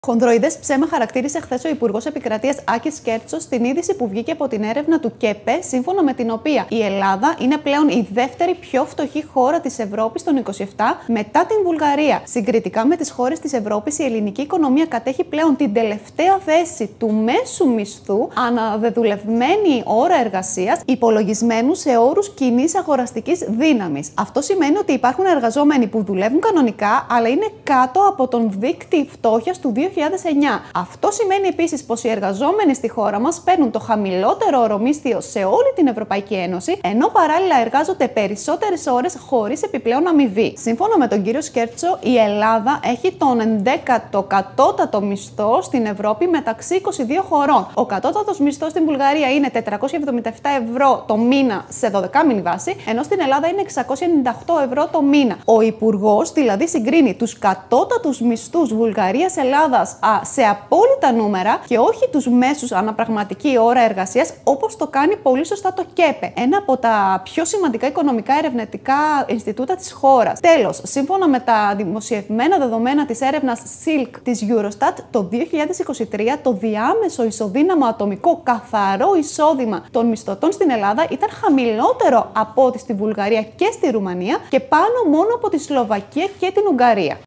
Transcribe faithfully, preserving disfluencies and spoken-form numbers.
Χονδροειδές ψέμα χαρακτήρισε χθες ο Υπουργός Επικρατείας Άκης Κέρτσος στην είδηση που βγήκε από την έρευνα του ΚΕΠΕ, σύμφωνα με την οποία η Ελλάδα είναι πλέον η δεύτερη πιο φτωχή χώρα της Ευρώπης των είκοσι επτά μετά την Βουλγαρία. Συγκριτικά με τις χώρες της Ευρώπης, η ελληνική οικονομία κατέχει πλέον την τελευταία θέση του μέσου μισθού αναδεδουλευμένη ώρα εργασίας, υπολογισμένου σε όρους κοινής αγοραστικής δύναμης. Αυτό σημαίνει ότι υπάρχουν εργαζόμενοι που δουλεύουν κανονικά, αλλά είναι κάτω από τον δείκτη φτώχειας του δύο χιλιάδες εννιά. Αυτό σημαίνει επίσης πως οι εργαζόμενοι στη χώρα μας παίρνουν το χαμηλότερο ορομίσθιο σε όλη την Ευρωπαϊκή Ένωση, ενώ παράλληλα εργάζονται περισσότερες ώρες χωρίς επιπλέον αμοιβή. Σύμφωνα με τον κύριο Σκέρτσο, η Ελλάδα έχει τον ενδέκατο κατώτατο μισθό στην Ευρώπη μεταξύ είκοσι δύο χωρών. Ο κατώτατος μισθός στην Βουλγαρία είναι τετρακόσια εβδομήντα επτά ευρώ το μήνα σε δωδεκάμηνη βάση, ενώ στην Ελλάδα είναι εξακόσια ενενήντα οκτώ ευρώ το μήνα. Ο Υπουργός δηλαδή συγκρίνει τους κατώτατους μισθούς Βουλγαρίας Ελλάδας σε απόλυτα νούμερα και όχι τους μέσους αναπραγματική ώρα εργασίας, όπως το κάνει πολύ σωστά το ΚΕΠΕ, ένα από τα πιο σημαντικά οικονομικά ερευνητικά Ινστιτούτα της χώρας. Τέλος, σύμφωνα με τα δημοσιευμένα δεδομένα της έρευνας σιλκ της Eurostat, το δύο χιλιάδες είκοσι τρία το διάμεσο ισοδύναμο ατομικό καθαρό εισόδημα των μισθωτών στην Ελλάδα ήταν χαμηλότερο από ό,τι στη Βουλγαρία και στη Ρουμανία και πάνω μόνο από τη Σλοβακία και την Ουγγαρία.